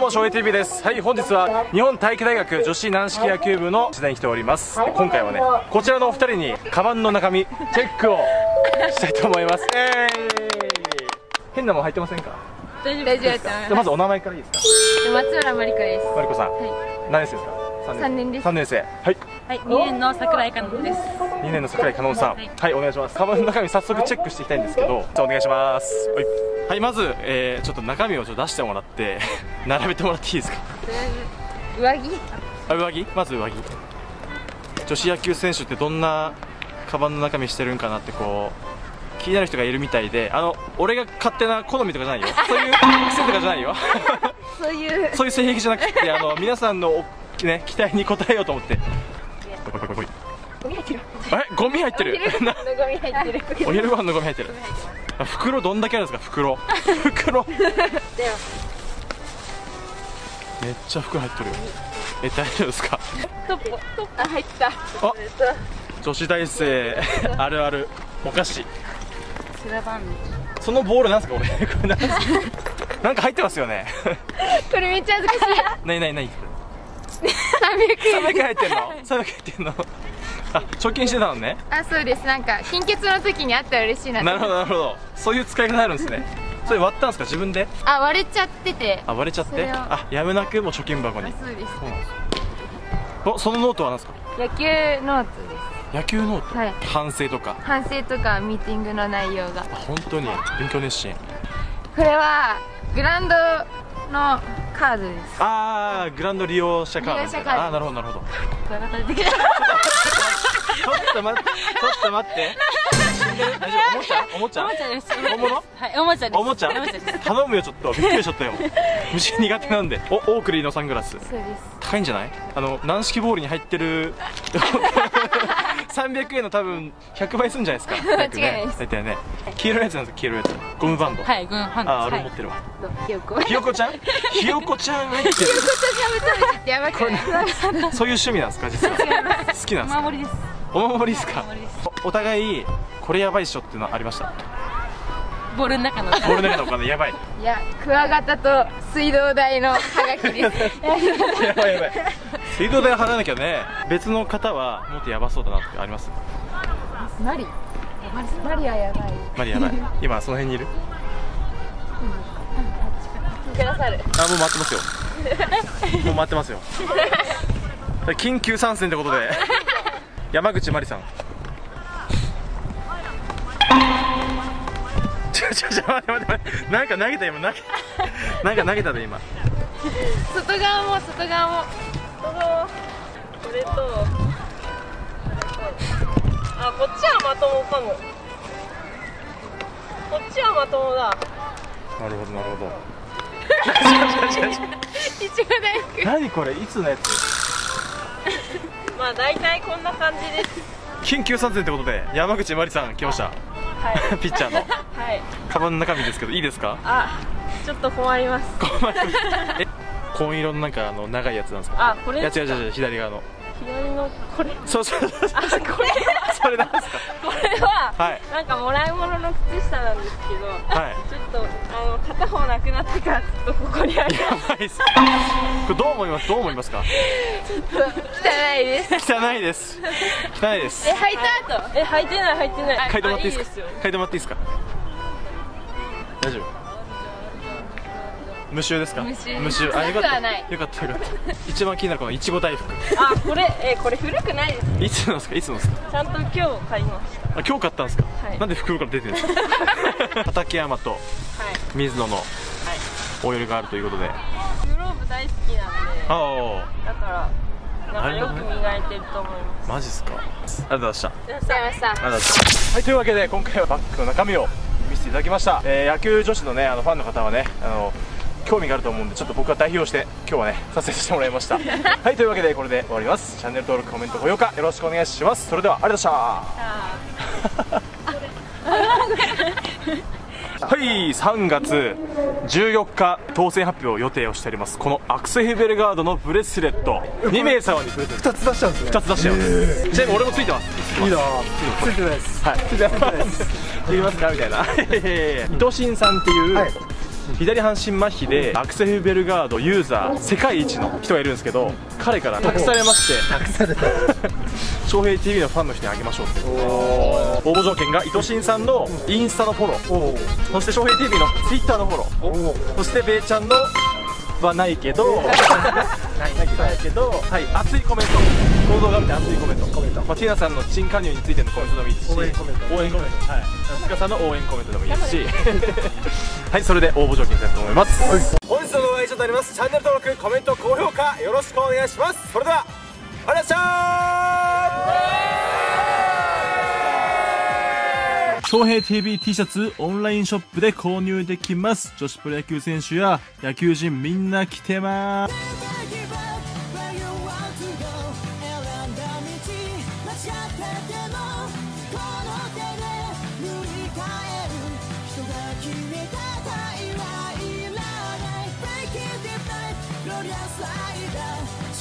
も翔平 TV です。はい、本日は日本体育大学女子軟式野球部の取材に来ております。今回はね、こちらのお二人にカバンの中身チェックをしたいと思います。変なもん入ってませんか？ 大丈夫です。 じゃあまずお名前からいいですか？ 松村まりこです。 まりこさん、 はい、 何年生ですか？3年です。3年生。はい。 はい、2年の桜井かのんです。 2年の桜井かのんさん。はい、お願いします。カバンの中身早速チェックしていきたいんですけど、じゃあお願いします。はい。はい、まず、ちょっと中身をちょっと出してもらって並べてもらっていいですか？ とりあえず上着。 上着？まず上着。女子野球選手ってどんなカバンの中身してるんかなってこう気になる人がいるみたいで、俺が勝手な好みとかじゃないよ。そういう癖とかじゃないよ。そういう性癖じゃなくて、皆さんのね、期待に応えようと思って。ゴミ入ってる。ゴミ入ってる。お昼ご飯のゴミ入ってる。袋どんだけあるんですか？袋。めっちゃ袋入ってる。大丈夫ですか？ トップ入った。 女子大生あるあるお菓子。そのボールなんですか？これなんか入ってますよね。 これめっちゃ恥ずかしい。 何 300円入ってんの？300円入ってんの？あ、貯金してたのね。 あ、そうです。なんか貧血の時にあったら嬉しいな。 なるほどなるほど。そういう使い方あるんですね。それ割ったんですか？自分で？ あ、割れちゃってて。 あ、割れちゃって。あ、やむなくもう貯金箱に。 そうです。 そのノートは何ですか？ 野球ノートです。 野球ノート？ はい。 反省とかミーティングの内容が。 本当に勉強熱心。 これはグラウンドのカードです。 ああ、グラウンド利用者カード。ああ、なるほどなるほど。ちょっと待っておもちゃです。本物？はい、おもちゃです。おもちゃ頼むよ。ちょっとびっくりしちゃったよ。虫苦手なんで。オークリーのサングラス。そうです。高いんじゃない？軟式ボールに入ってる300円の多分100倍するんじゃないですか？ 間違いないです。 大体ね。黄色いやつなんですよ。黄色いやつ。ゴムバンド。 はい、ゴムバンド。 あ、俺持ってるわ。 ひよこちゃん？ ひよこちゃん入ってる。 やばくない？ そういう趣味なんですか？実は好きなんですか？お守りです。お守りですか？お互いこれやばいっしょっていうのはありました？ ボールの中のお金やばい。 いや、クワガタと水道代のハガキです。 やばい。水道代払わなきゃね。別の方はもっとやばそうだなってあります？ マリはやばい。 マリやばい。今その辺にいる？ くださる。 あ、もう待ってますよ。もう待ってますよ。緊急参戦ってことで山口まりさん。待って、なんか投げた今。なんか投げたで今。 外側もこれとあ、こっちはまともかも。こっちはまともだ。 なるほど。 いちご大福。 何これ？いつのやつ？ まあ大体こんな感じです。 緊急参戦ってことで山口まりさん来ました。はい、ピッチャーの。はい。カバンの中身ですけどいいですか？あ、 ちょっと困ります。 紺色のなんか長いやつなんですか？あ、これ。いや違う左側の。 左のこれ。 そう。あ、これ。それなんですか？ これはなんかもらい物の靴下なんですけど、はい。ちょっと片方なくなってからちょっとここにある。やばいっす。これどう思いますか？ ちょっと汚いです。 汚いです。履いた後。履いてない。 嗅いでもらっていいですか？嗅いでもらっていいですか？大丈夫？無臭ですか？無臭。あ、よかった。一番気になるこのいちご大福。 あ、これ古くないです。 いつのですか？ちゃんと今日買いました。 あ、今日買ったんですか？なんで袋から出てるんですか？畠山と水野のオイルがあるということで。 グローブ大好きなんで。だからなんかよく磨いてると思います。 マジっすか？ありがとうございました。 はい、というわけで今回はバッグの中身を見せていただきました。野球女子のねファンの方はね興味があると思うんで、ちょっと僕が代表して今日はね撮影してもらいました。はい、というわけでこれで終わります。チャンネル登録、コメント、高評価よろしくお願いします。それではありがとうございました。はい、3月14日当選発表予定をしております。このアクセヘベルガードのブレスレット2名様にプレゼント。2つ出しちゃうんですね。2つ出しちゃうんです。ちなみに俺もついてます。いいな。ついてないです。はい、ついてないです。いりますかみたいな。伊藤慎さんっていう左半身麻痺でアクセルベルガードユーザー世界一の人がいるんですけど、彼から託されまして翔平 TV のファンの人にあげましょうって応募条件が伊藤慎さんのインスタのフォロー、そして翔平 TV の Twitter のフォロー、そしてべイちゃんのはないけどないけど、はい、熱いコメント、この動画見て熱いコメント、まあ、ティナさんの新加入についてのコメントでもいいですし、応援コメント、はい、スカさんの応援コメントでもいいですしはい、それで応募条件いきたいと思います。本日の動画は以上となります。チャンネル登録、コメント、高評価よろしくお願いします。それではありがとうございました。翔平 TV T シャツオンラインショップで購入できます。女子プロ野球選手や野球人みんな着てます。Glorious light